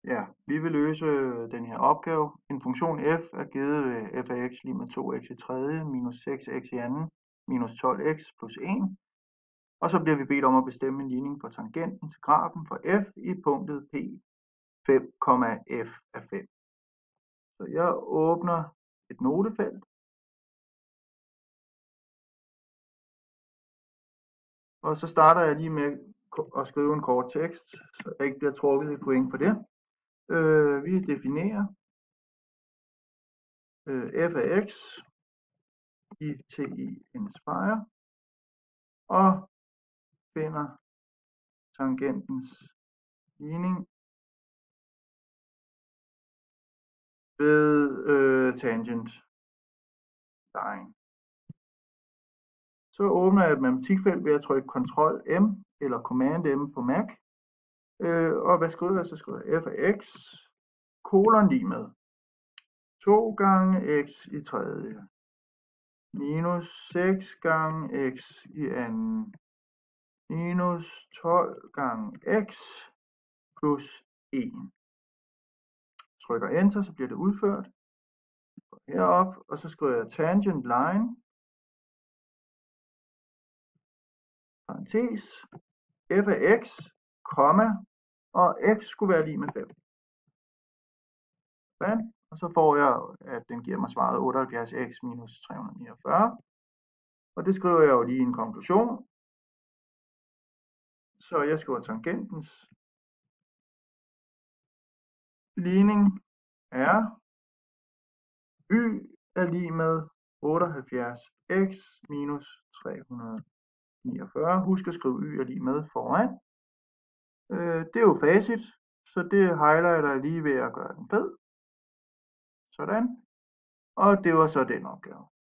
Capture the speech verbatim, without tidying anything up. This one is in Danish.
Ja, vi vil løse den her opgave. En funktion f er givet ved f af x lige med to x i tredje minus seks x i anden minus tolv x plus en. Og så bliver vi bedt om at bestemme en ligning på tangenten til grafen for f i punktet p fem, f af fem. Så jeg åbner et notefelt. Og så starter jeg lige med at skrive en kort tekst, så jeg ikke bliver trukket i point for det. Øh, vi definerer øh, f af x i ti inspire og finder tangentens ligning ved øh, tangent line. Så åbner jeg et matematikfelt ved at trykke Ctrl M eller Command M på Mac. Øh, og hvad skriver jeg? Så skriver jeg f af x kolon lige med to gange x i tredje minus seks gange x i anden minus tolv gange x plus en. Trykker Enter, så bliver det udført. Herop, og så skriver jeg tangent line, parentes, f af x, komma, og x skulle være lige med fem. Sådan. Og så får jeg, at den giver mig svaret otteoghalvfjerds x minus tre hundrede niogfyrre. Og det skriver jeg jo lige i en konklusion. Så jeg skriver tangentens ligning er y er lige med otteoghalvfjerds x minus tre hundrede niogfyrre. Husk at skrive y er lige med foran. Øh, det er jo facit, så det highlighter jeg lige ved at gøre den fed. Sådan. Og det var så den opgave.